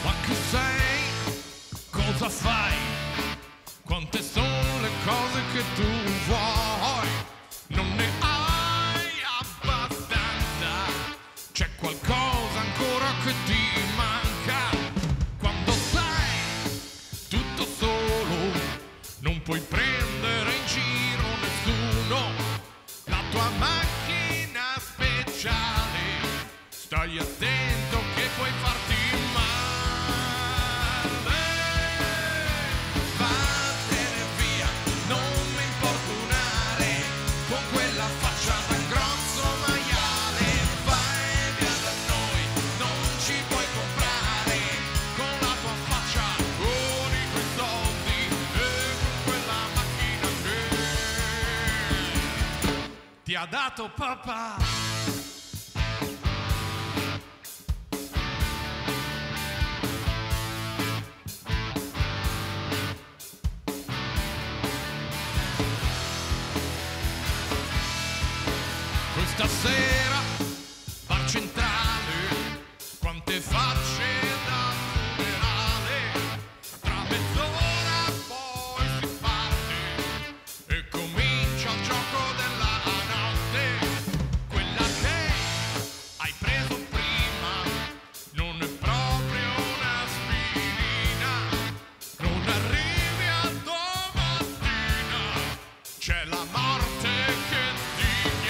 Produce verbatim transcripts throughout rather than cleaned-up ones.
Ma chi sei? Cosa fai? Quante sono le cose che tu vuoi? Non ne hai abbastanza. C'è qualcosa ancora che ti manca. Quando sei tutto solo, non puoi prendere in giro nessuno. La tua macchina speciale, stai attento che puoi farti male. Vattene via, non mi importunare con quella faccia da grosso maiale. Vai via da noi, non ci puoi comprare con la tua faccia, con i tuoi soldi e con quella macchina che ti ha dato papà. Stasera, bar centrale, quante facce da funerale. Tra mezz'ora poi si parte e comincia il gioco della notte. Quella che hai preso prima non è proprio un'aspirina. Non arrivi a domattina, c'è la morte che ti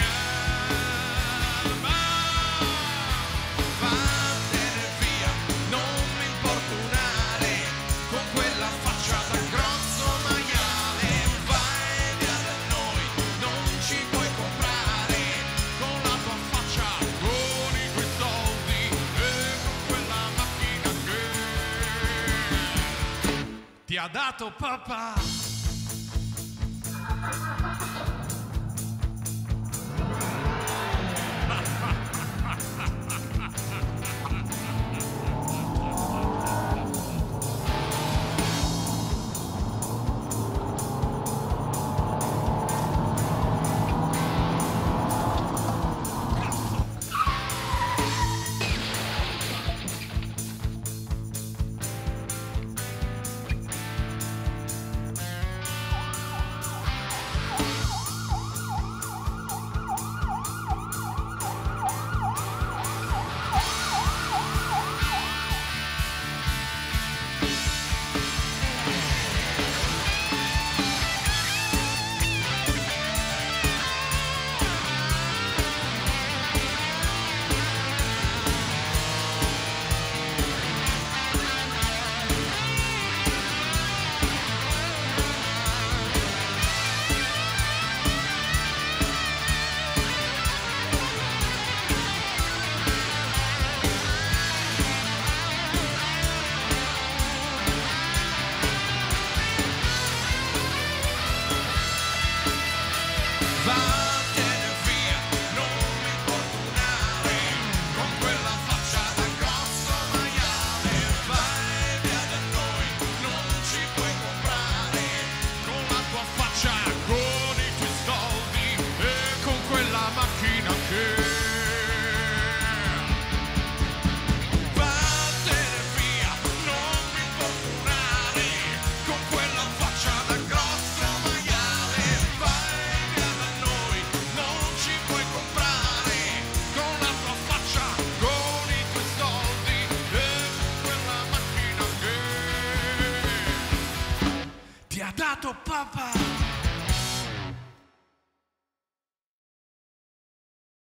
ti ha dato papà. Ti ha dato papà.